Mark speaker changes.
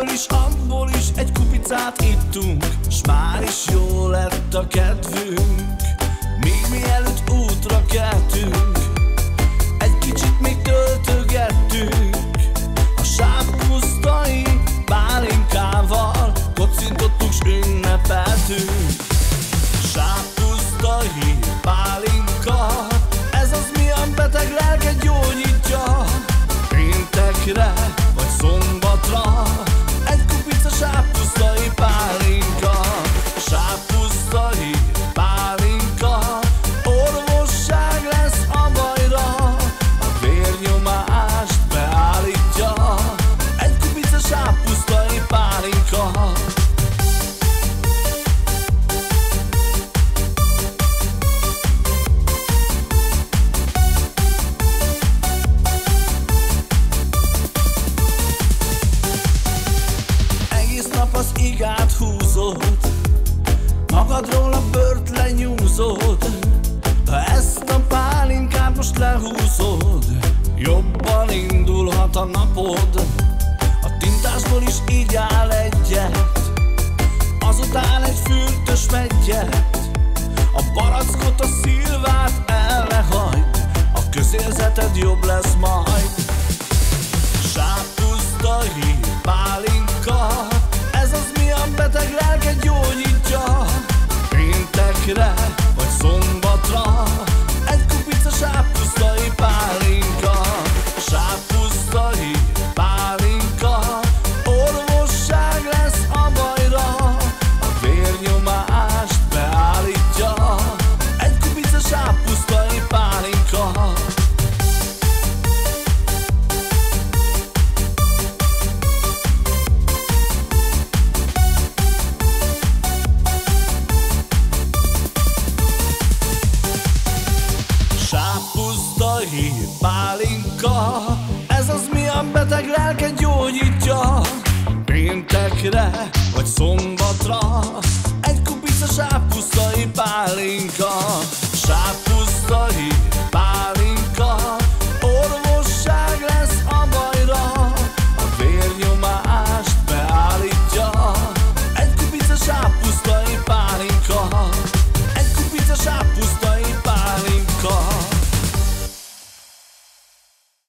Speaker 1: ebből is, abból is egy kupicát ittunk, s már is jó lett a kedvünk. Még mielőtt útra keltünk, egy kicsit még töltögettünk. A sáppusztai pálinkával kocintottuk s ünnepeltünk. Sáppusztai pálinka, ez az, mi a beteg lelket gyógyítja. Péntekre vagy szombatra egy kupica sáppusztai pálinka. Sáppusztai pálinka, orvosság lesz a bajra, a vérnyomást beállítja. Egy kupica sáppusztai pálinka. Az igát húzod, magadról a bőrt lenyúzod. Ha ezt a pálinkát most lehúzod, jobban indulhat a napod. A tintásból is így áll egyet, azután egy fürtös meggyet. A barackot, a szilvát el ne hagyd, a közérzeted jobb lesz majd. Sáppusztai pálinka, ez az, mi a beteg lelket gyógyítja. Péntekre vagy szombatra egy kupica sáppusztai pálinka. Sáppusztai pálinka, orvosság lesz a bajra, a vérnyomást beállítja. Egy kupica sáppusztai pálinka. Sáppusztai pálinka, ez az, mi a beteg lelket gyógyítja. Péntekre vagy szombatra egy kupica sáppusztai pálinka. Sáppusztai pálinka.